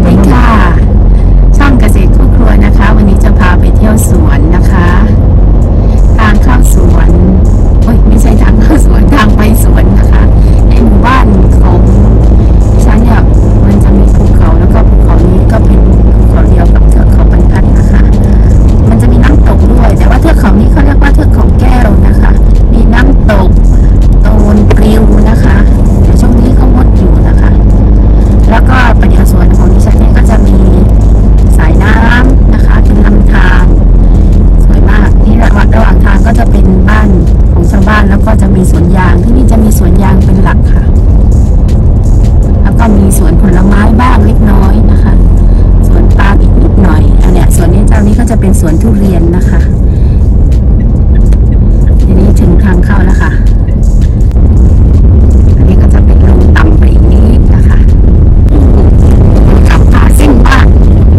ดีค่ะช่องเกษตรครอบครัวนะคะวันนี้จะพาไปเที่ยวสวนนะคะทางเข้าสวนไม่ใช่ทางเข้าสวนทางไปสวนนะคะในหมู่บ้านของฉันเนี่ยมันจะมีภูเขาแล้วก็ภูเขานี้ก็เป็นภูเขาเดียวกับเทือกเขาบรรทัดนะคะมันจะมีน้ำตกด้วยแต่ว่าเทือกเขานี้เขาเรียกว่าเทือกเขาแก้วนะคะมีน้ำตกโตนปลิวนะคะแต่ช่วงนี้เขางดอยู่นะคะแล้วก็ประเดี๋ยวสวนของดิฉันเนี่ยก็จะมีสายน้ำนะคะเป็นลำธารสวยมากที่ระหว่างทางก็จะเป็นบ้านของชาวบ้านแล้วก็จะมีสวนยางที่นี่จะมีสวนยางเป็นหลักค่ะแล้วก็มีสวนผลไม้บ้างเล็กน้อยนะคะสวนปาล์มอีกนิดหน่อยอันเนี้ยสวนนี้เจ้านี้ก็จะเป็นสวนทุเรียนนะคะทีนี้ถึงทางเข้าแล้วค่ะอันนี้ก็จะเป็นลงต่ำไปอีกนิดนะคะขับพาซิ่งบ้าน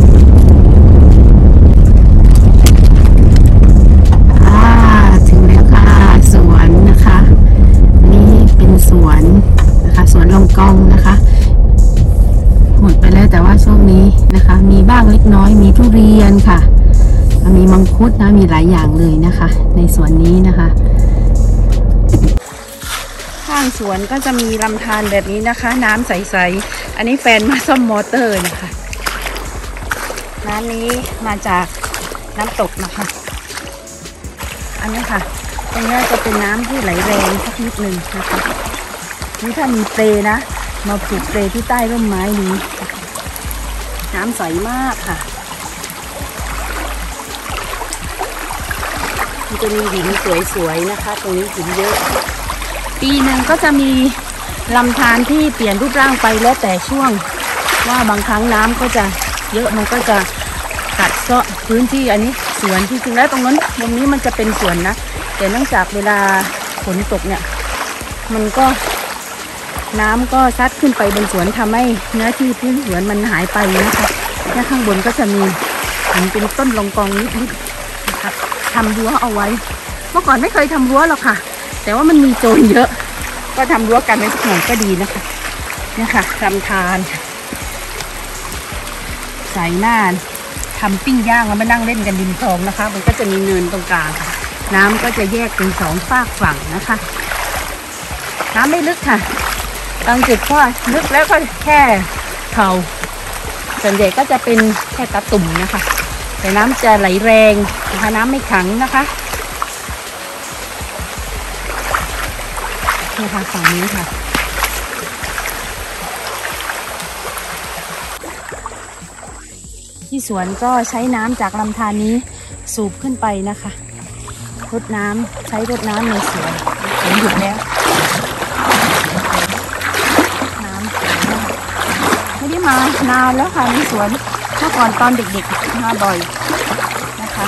ถึงแล้วค่ะสวนนะคะนี่เป็นสวนนะคะสวนลองกองนะคะหมดไปแล้วแต่ว่าช่วงนี้นะคะมีบ้างเล็กน้อยมีทุเรียนค่ะมีมังคุดนะมีหลายอย่างเลยนะคะในสวนนี้นะคะข้างสวนก็จะมีลำธารแบบนี้นะคะน้ำใสๆอันนี้แฟนมาซ่อมมอเตอร์นะคะน้ำนี้มาจากน้ำตกนะคะอันนี้ค่ะตรงนี้จะเป็นน้ำที่ไหลแรงสักนิดหนึ่งนะคะนี่ถ้ามีเปลนะมาผูกเปลที่ใต้ร่มไม้นี้น้ำใสมากค่ะมันจะมีหินสวยๆนะคะตรงนี้หินเยอะปีหนึ่งก็จะมีลำธารที่เปลี่ยนรูปร่างไปแล้วแต่ช่วงว่าบางครั้งน้ำก็จะเยอะมันก็จะกัดเซาะพื้นที่อันนี้สวนที่จริงแล้วตรงนี้มันจะเป็นสวนนะแต่เนื่องจากเวลาฝนตกเนี่ยมันก็น้ำก็ซัดขึ้นไปบนสวนทำให้เนื้อที่พื้นสวนมันหายไปนะคะและข้างบนก็จะมีเป็นต้นลองกองนิดๆนะคะทำรั้วเอาไว้เมื่อก่อนไม่เคยทำรั้วหรอกค่ะแต่ว่ามันมีโจรเยอะก็ทำรั้วกันไว้สักหน่อยก็ดีนะคะเนี่ยค่ะลำธารสายน่านทำปิ้งย่างแล้วมานั่งเล่นกันริมคลองนะคะมันก็จะมีเนินตรงกลางค่ะน้ำก็จะแยกเป็นสองฝากฝั่งนะคะน้ำไม่ลึกค่ะบางจุดก็ลึกแล้วก็แค่เข่าส่วนใหญ่ก็จะเป็นแค่ตะตุ่มนะคะแต่น้ำจะไหลแรงนะคะน้ำไม่ขังนะคะนี่ค่ะฝั่งนี้ค่ะที่สวนก็ใช้น้ำจากลำธารนี้สูบขึ้นไปนะคะรดน้ำใช้รดน้ำในสวนฝนหยุดแล้วน้ำไม่ได้มานานแล้วค่ะในสวนเมื่อก่อนตอนเด็กๆมาบ่อยนะคะ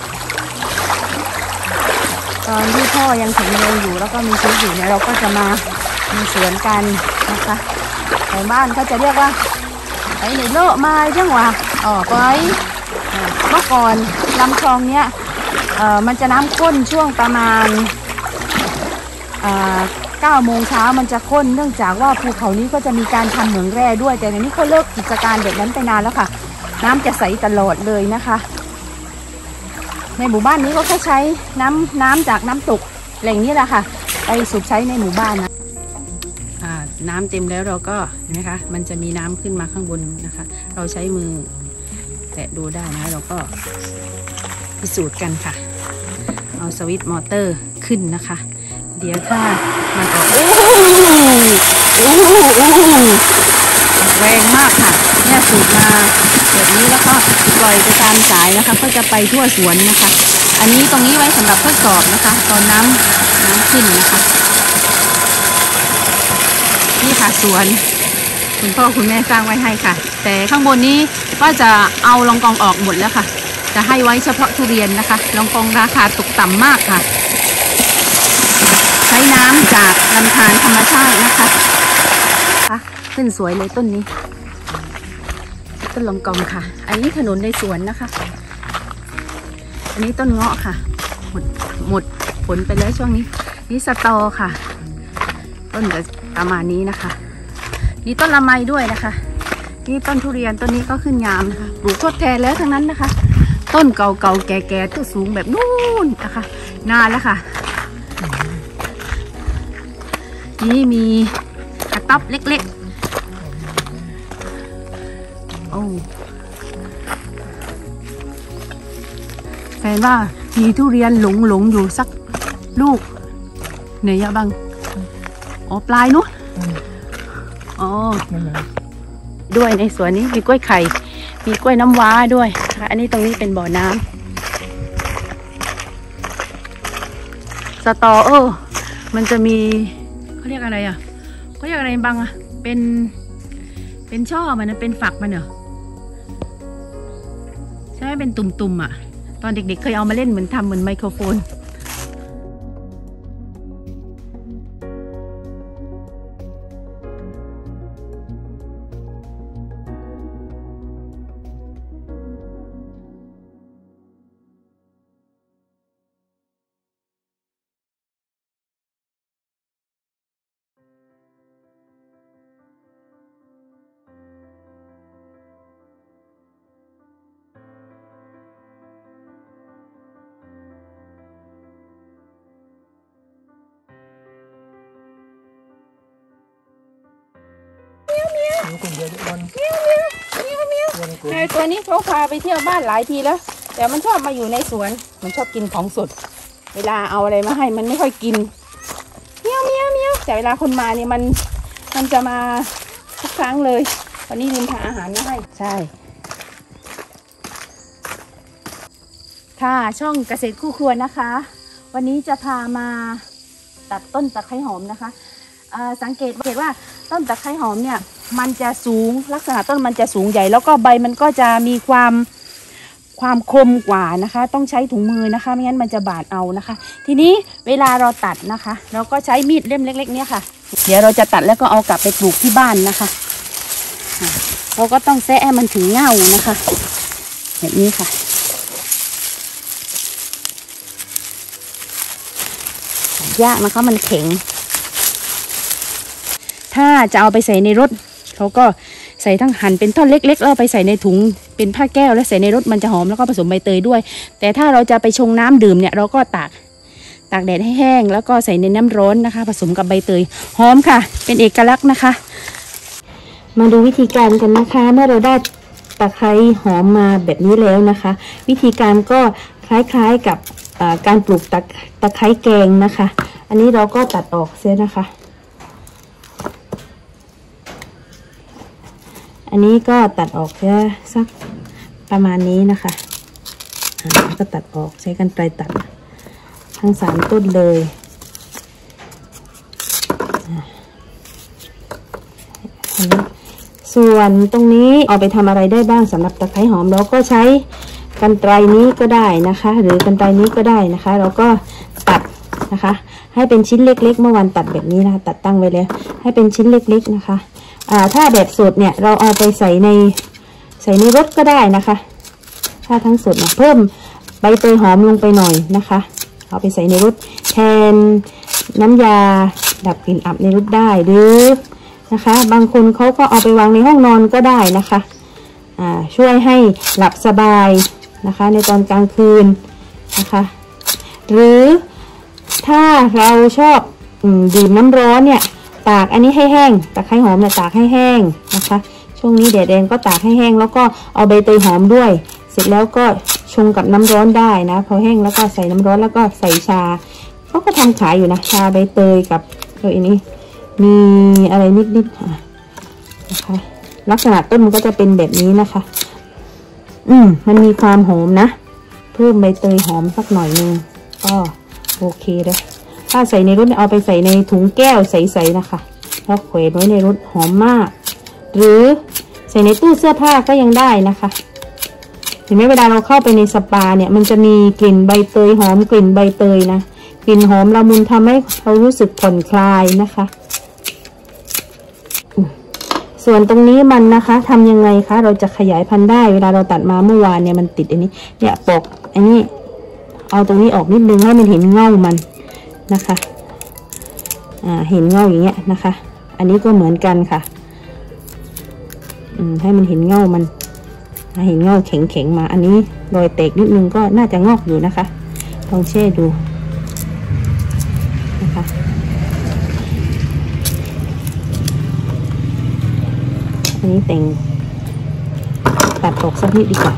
ตอนที่พ่อยังแข็งแรงอยู่แล้วก็มีชีวิตอยู่เนี่ยเราก็จะมาในสวนกันนะคะในบ้านเขาจะเรียกว่าไอ้ในโลกมาจังหวะออกไว้เมื่อก่อนลำคลองเนี้ยมันจะน้ำข้นช่วงประมาณ9 โมงเช้ามันจะข้นเนื่องจากว่าภูเขานี้ก็จะมีการทำเหมืองแร่ด้วยแต่ในนี้เขาเลิกกิจการแบบนั้นไปนานแล้วค่ะน้ำจะใสตลอดเลยนะคะในหมู่บ้านนี้ก็ใช้น้ำจากน้ำตกแหล่งนี้แหละค่ะไปสูบใช้ในหมู่บ้านนะน้ำเต็มแล้วเราก็เห็นไหมคะมันจะมีน้ำขึ้นมาข้างบนนะคะเราใช้มือแตะดูได้นะเราก็พิสูจน์กันค่ะเอาสวิตช์มอเตอร์ขึ้นนะคะเดี๋ยวถ้ามันออกแรงมากค่ะเนี่ยสูบมาแบบนี้แล้วก็ปล่อยไปตามสายนะคะก็จะไปทั่วสวนนะคะอันนี้ตรงนี้ไว้สำหรับทดสอบนะคะตอนน้ำขึ้นนะคะนี่ค่ะสวนคุณพ่อคุณแม่สร้างไว้ให้ค่ะแต่ข้างบนนี้ก็จะเอาลองกองออกหมดแล้วค่ะจะให้ไว้เฉพาะทุเรียนนะคะลองกองราคาตกต่ำมากค่ะใช้น้ำจากลำธารธรรมชาตินะคะขึ้นสวยเลยต้นนี้ต้นลองกองค่ะอันนี้ถนนในสวนนะคะอันนี้ต้นเงาะค่ะหมดผลไปแล้วช่วงนี้นี่สตอค่ะต้นจะประมาณนี้นะคะมีต้นละไมด้วยนะคะนี่ต้นทุเรียนต้นนี้ก็ขึ้นงามนะคะปลูกทดแทนแล้วทั้งนั้นนะคะต้นเก่าๆแก่ๆต้นสูงแบบนู่นนะคะนานแล้วค่ะนี่มีกระต๊อบเล็กๆโอ้แฟนว่ามีทุเรียนหลงอยู่สักลูกเหนื่อยบ้างอ๋อปลายนู้นอ๋อด้วยในสวนนี้มีกล้วยไข่มีกล้วยน้ำว้าด้วยนะคะอันนี้ตรงนี้เป็นบ่อน้ำสตอมันจะมีเขาเรียกอะไรอ่ะเขาเรียกอะไรบ้างอ่ะเป็นช่อมันนะเป็นฝักมันเหรอใช่ไหมเป็นตุ่มๆอ่ะตอนเด็กๆเคยเอามาเล่นเหมือนทำเหมือนไมโครโฟนตัวนี้เขาพาไปเที่ยวบ้านหลายทีแล้วแต่มันชอบมาอยู่ในสวนมันชอบกินของสดเวลาเอาอะไรมาให้มันไม่ค่อยกินเมี้ยวแต่เวลาคนมาเนี่ยมันจะมาทุกครั้งเลยวันนี้ลืมพาอาหารมาให้ใช่ค่ะช่องเกษตรคู่ครัวนะคะวันนี้จะพามาตัดต้นตะไคร้หอมนะคะสังเกตว่าต้นตะไคร้หอมเนี่ยมันจะสูงลักษณะต้นมันจะสูงใหญ่แล้วก็ใบมันก็จะมีความคมกว่านะคะต้องใช้ถุงมือนะคะไม่งั้นมันจะบาดเอานะคะทีนี้เวลาเราตัดนะคะเราก็ใช้มีดเล่มเล็กๆเนี่ยค่ะเดี๋ยวเราจะตัดแล้วก็เอากลับไปปลูกที่บ้านนะคะเราก็ต้องแซะให้มันถึงเง่านะคะแบบนี้ค่ะยากนะคะมันแข็งถ้าจะเอาไปใส่ในรถเขาก็ใส่ทั้งหั่นเป็นท่อนเล็กๆแล้วไปใส่ในถุงเป็นผ้าแก้วแล้วใส่ในรถมันจะหอมแล้วก็ผสมใบเตยด้วยแต่ถ้าเราจะไปชงน้ำดื่มเนี่ยเราก็ตากแดดให้แห้งแล้วก็ใส่ในน้ำร้อนนะคะผสมกับใบเตยหอมค่ะเป็นเอกลักษณ์นะคะมาดูวิธีการกันนะคะเมื่อเราได้ตะไคร้หอมมาแบบนี้แล้วนะคะวิธีการก็คล้ายๆกับการปลูกตะไคร้แกงนะคะอันนี้เราก็ตัดออกเสียนะคะอันนี้ก็ตัดออกแค่สักประมาณนี้นะคะก็ตัดออกใช้กรรไกรตัดทั้ง3ต้นเลยส่วนตรงนี้เอาไปทำอะไรได้บ้างสำหรับตะไคร้หอมเราก็ใช้กรรไกรนี้ก็ได้นะคะหรือกรรไกรนี้ก็ได้นะคะเราก็ตัดนะคะให้เป็นชิ้นเล็กๆเมื่อวันตัดแบบนี้นะคะตัดตั้งไว้แล้วให้เป็นชิ้นเล็กๆนะคะถ้าแบบสดเนี่ยเราเอาไปใส่ในรถก็ได้นะคะถ้าทั้งสดเนี่ยเพิ่มใบเตยหอมลงไปหน่อยนะคะเอาไปใส่ในรถแทนน้ำยาดับกลิ่นอับในรถได้หรือนะคะบางคนเขาก็เอาไปวางในห้องนอนก็ได้นะคะช่วยให้หลับสบายนะคะในตอนกลางคืนนะคะหรือถ้าเราชอบดื่มน้ำร้อนเนี่ยตากอันนี้ให้แห้งตะไคร้หอมเนี่ยตากให้แห้งนะคะช่วงนี้แดดแดงก็ตากให้แห้งแล้วก็เอาใบเตยหอมด้วยเสร็จแล้วก็ชงกับน้ำร้อนได้นะพอแห้งแล้วก็ใส่น้ำร้อนแล้วก็ใส่ชาเขาก็ทำขายอยู่นะชาใบเตยกับตัวนี้มีอะไรนิดๆนะคะลักษณะต้นมันก็จะเป็นแบบนี้นะคะมันมีความหอมนะเพิ่มใบเตยหอมสักหน่อยนึงก็โอเคเลยถ้าใส่ในรถเอาไปใส่ในถุงแก้วใสๆนะคะแล้วแขวนไว้ในรถหอมมากหรือใส่ในตู้เสื้อผ้าก็ยังได้นะคะเห็นไหมเวลาเราเข้าไปในสปาเนี่ยมันจะมีกลิ่นใบเตยหอมกลิ่นใบเตยนะกลิ่นหอมละมุนทำให้เรารู้สึกผ่อนคลายนะคะส่วนตรงนี้มันนะคะทำยังไงคะเราจะขยายพันธุ์ได้เวลาเราตัดมาเมื่อวานเนี่ยมันติดอันนี้เนี่ยปกอันนี้เอาตรงนี้ออกนิดนึงให้มันเห็นเง่ามันนะคะเห็นเง่าอย่างเงี้ยนะคะอันนี้ก็เหมือนกันค่ะให้มันเห็นเงามันเห็นเงาแข็งมาอันนี้รอยแตกนิดนึงก็น่าจะงอกอยู่นะคะลองแช่ดูนะคะอันนี้แต่งตัดออกสักนิดดีกว่า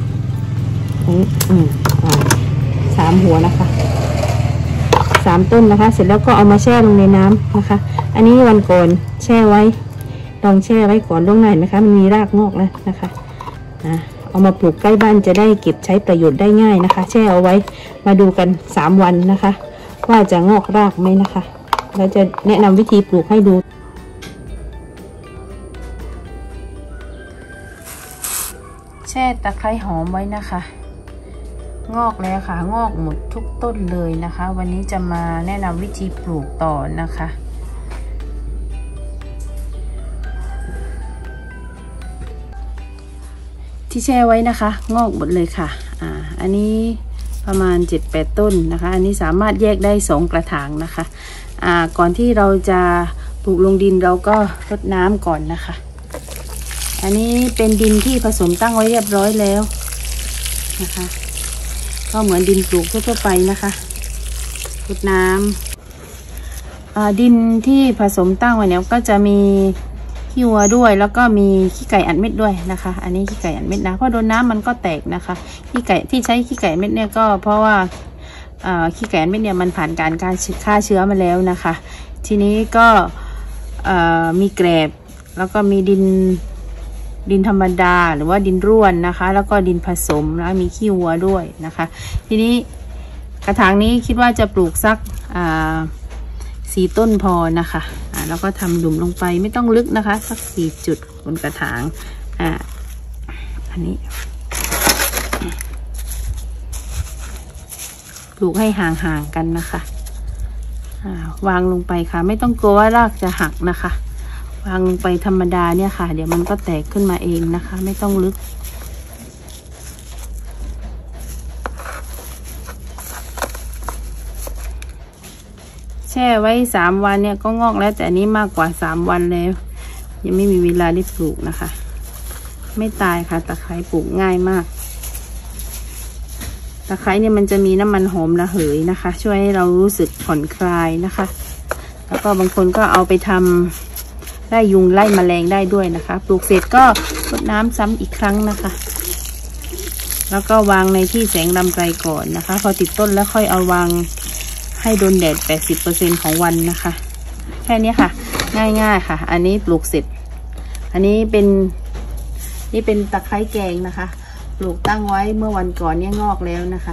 3 หัวนะคะ3 ต้นนะคะเสร็จแล้วก็เอามาแช่ลงในน้ำนะคะอันนี้วันก่อนแช่ไว้ลองแช่ไว้ก่อนล่วงหน้านะคะมันมีรากงอกแล้วนะคะเอามาปลูกใกล้บ้านจะได้เก็บใช้ประโยชน์ได้ง่ายนะคะแช่เอาไว้มาดูกัน3 วันนะคะว่าจะงอกรากไหมนะคะเราจะแนะนำวิธีปลูกให้ดูแช่ตะไคร้หอมไว้นะคะงอกแล้วค่ะงอกหมดทุกต้นเลยนะคะวันนี้จะมาแนะนำวิธีปลูกต่อนะคะที่แช่ไว้นะคะงอกหมดเลยค่ะอันนี้ประมาณ 7-8 ต้นนะคะอันนี้สามารถแยกได้2 กระถางนะคะก่อนที่เราจะปลูกลงดินเราก็รดน้ำก่อนนะคะอันนี้เป็นดินที่ผสมตั้งไว้เรียบร้อยแล้วนะคะก็เหมือนดินปลูกทั่วไปนะคะรดน้ำดินที่ผสมตั้งไว้เนี่ยก็จะมีขี้วัวด้วยแล้วก็มีขี้ไก่อัดเม็ดด้วยนะคะอันนี้ขี้ไก่อัดเม็ดนะเพราะโดนน้ำมันก็แตกนะคะขี้ไก่ที่ใช้ขี้ไก่อัดเม็ดเนี่ยก็เพราะว่าขี้ไก่อัดเม็ดเนี่ยมันผ่านการฆ่าเชื้อมาแล้วนะคะทีนี้ก็มีแกลบแล้วก็มีดินธรรมดาหรือว่าดินร่วนนะคะแล้วก็ดินผสมแล้วมีขี้วัวด้วยนะคะทีนี้กระถางนี้คิดว่าจะปลูกสัก4 ต้นพอนะคะแล้วก็ทำหลุมลงไปไม่ต้องลึกนะคะสัก4 จุดบนกระถางอันนี้ปลูกให้ห่างๆกันนะคะวางลงไปค่ะไม่ต้องกลัวว่ารากจะหักนะคะวางลงไปธรรมดาเนี่ยค่ะเดี๋ยวมันก็แตกขึ้นมาเองนะคะไม่ต้องลึกแช่ไว้3 วันเนี่ยก็งอกแล้วแต่อันนี้มากกว่า3 วันแล้วยังไม่มีเวลาได้ปลูกนะคะไม่ตายค่ะตะไคร้ปลูกง่ายมากตะไคร้เนี่ยมันจะมีน้ำมันหอมระเหยนะคะช่วยให้เรารู้สึกผ่อนคลายนะคะแล้วก็บางคนก็เอาไปทำได้ยุงไล่แมลงได้ด้วยนะคะปลูกเสร็จก็รดน้ำซ้ำอีกครั้งนะคะแล้วก็วางในที่แสงลำไกลก่อนนะคะพอติดต้นแล้วค่อยเอาวางให้โดนแดด 80% ของวันนะคะแค่นี้ค่ะง่ายๆค่ะอันนี้ปลูกเสร็จอันนี้เป็นตะไคร้แกงนะคะปลูกตั้งไว้เมื่อวันก่อนเนี่ยงอกแล้วนะคะ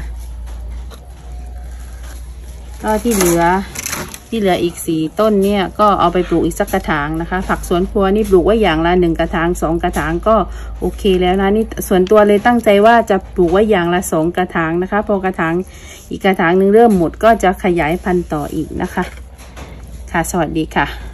ก็ที่เหลืออีก4 ต้นเนี่ยก็เอาไปปลูกอีกสักกระถางนะคะผักสวนครัวนี่ปลูกไว้อย่างละ1 กระถาง2 กระถางก็โอเคแล้วนะนี่ส่วนตัวเลยตั้งใจว่าจะปลูกไว้อย่างละ2 กระถางนะคะพอกระถางอีกกระถางนึงเริ่มหมดก็จะขยายพันธุ์ต่ออีกนะคะค่ะสวัสดีค่ะ